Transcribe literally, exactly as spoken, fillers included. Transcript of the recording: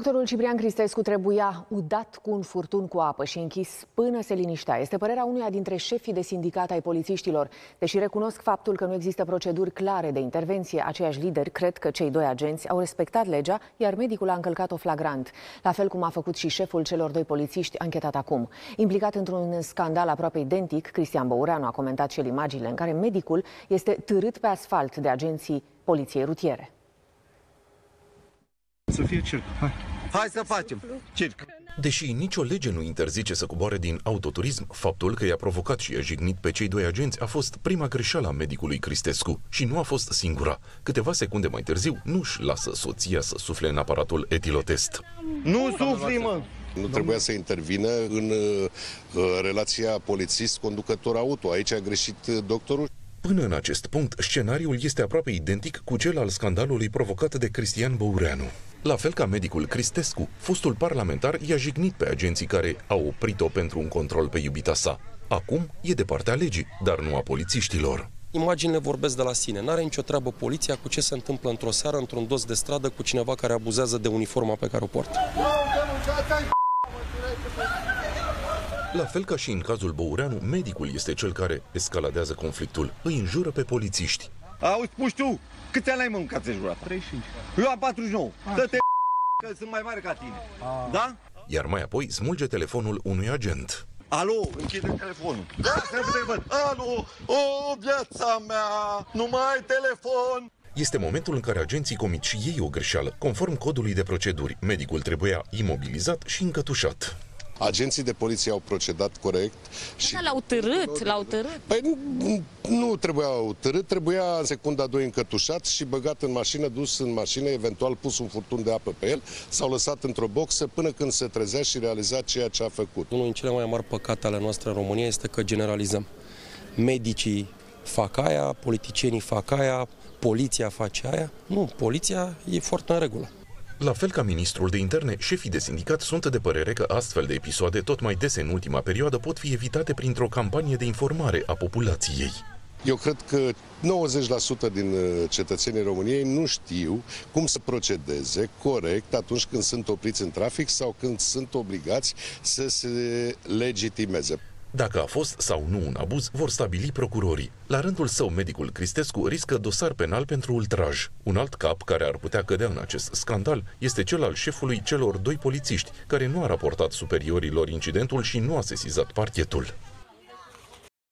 Doctorul Ciprian Cristescu trebuia udat cu un furtun cu apă și închis până se liniștea. Este părerea unuia dintre șefii de sindicat ai polițiștilor. Deși recunosc faptul că nu există proceduri clare de intervenție, aceiași lideri cred că cei doi agenți au respectat legea, iar medicul a încălcat-o flagrant. La fel cum a făcut și șeful celor doi polițiști anchetat acum. Implicat într-un scandal aproape identic, Cristian Băureanu a comentat și el imaginile în care medicul este târât pe asfalt de agenții poliției rutiere. Să fie circ. Hai. Hai să facem circ. Deși nicio lege nu interzice să coboare din autoturism, faptul că i-a provocat și i-a jignit pe cei doi agenți a fost prima greșeală a medicului Cristescu și nu a fost singura. Câteva secunde mai târziu, nu-și lasă soția să sufle în aparatul etilotest. Nu sufli, mă! Nu trebuia să intervină în uh, relația polițist-conducător auto. Aici a greșit doctorul. Până în acest punct, scenariul este aproape identic cu cel al scandalului provocat de Cristian Băureanu. La fel ca medicul Cristescu, fostul parlamentar i-a jignit pe agenții care au oprit-o pentru un control pe iubita sa. Acum e de partea legii, dar nu a polițiștilor. Imaginile vorbesc de la sine. N-are nicio treabă poliția cu ce se întâmplă într-o seară, într-un dos de stradă, cu cineva care abuzează de uniforma pe care o poartă. La fel ca și în cazul Băureanu, medicul este cel care escaladează conflictul. Îi înjură pe polițiști. Auzi, spui tu, câți ani ai mâncat jurat? treizeci și cinci. Eu am patruzeci și nouă. Dă-te că sunt mai mare ca tine. A. Da? Iar mai apoi smulge telefonul unui agent. Alo, închide telefonul. Da, să nu te văd. Alo, o, viața mea, nu mai ai telefon. Este momentul în care agenții comit și ei o greșeală. Conform codului de proceduri, medicul trebuia imobilizat și încătușat. Agenții de poliție au procedat corect și... L-au târât, l-au târât. Păi nu, nu trebuiau târât, trebuia în secunda doi încătușat și băgat în mașină, dus în mașină, eventual pus un furtun de apă pe el, s-au lăsat într-o boxă până când se trezea și realiza ceea ce a făcut. Unul din cele mai mari păcate ale noastre în România este că generalizăm. Medicii fac aia, politicienii fac aia, poliția face aia. Nu, poliția e foarte în regulă. La fel ca ministrul de interne, șefii de sindicat sunt de părere că astfel de episoade tot mai dese în ultima perioadă pot fi evitate printr-o campanie de informare a populației. Eu cred că nouăzeci la sută din cetățenii României nu știu cum să procedeze corect atunci când sunt opriți în trafic sau când sunt obligați să se legitimeze. Dacă a fost sau nu un abuz, vor stabili procurorii. La rândul său, medicul Cristescu riscă dosar penal pentru ultraj. Un alt cap care ar putea cădea în acest scandal este cel al șefului celor doi polițiști, care nu a raportat superiorilor incidentul și nu a sesizat parchetul.